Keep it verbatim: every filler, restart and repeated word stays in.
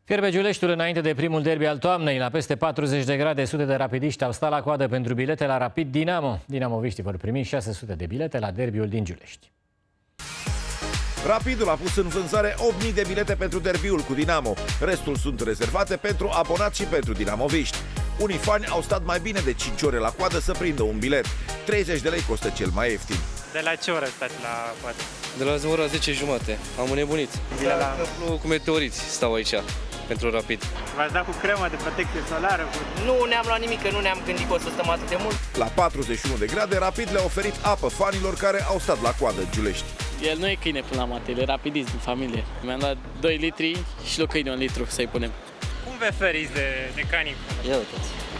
Fierbe Giuleștiul înainte de primul derby al toamnei. La peste patruzeci de grade, sute de rapidiști au stat la coadă pentru bilete la Rapid Dinamo. Dinamoviștii vor primi șase sute de bilete la derbiul din Giulești. Rapidul a pus în vânzare opt mii de bilete pentru derbiul cu Dinamo. Restul sunt rezervate pentru abonați și pentru dinamoviști. Unii fani au stat mai bine de cinci ore la coadă să prindă un bilet. treizeci de lei costă cel mai ieftin. De la ce oră stați la coadă? De la ora zece jumate. Am înnebunit. De la... Cu meteoriți stau aici pentru Rapid. V-ați dat cu cremă de protecție solară? Cu... Nu ne-am luat nimic, că nu ne-am gândit că o să stăm atât de mult. La patruzeci și unu de grade, Rapid le-a oferit apă fanilor care au stat la coadă în Giulești. El nu e câine până la mate, el e rapidist din familie. Mi-am dat doi litri și la câine un litru să-i punem. Cum vă feriți de, de canicul? Ia uitați.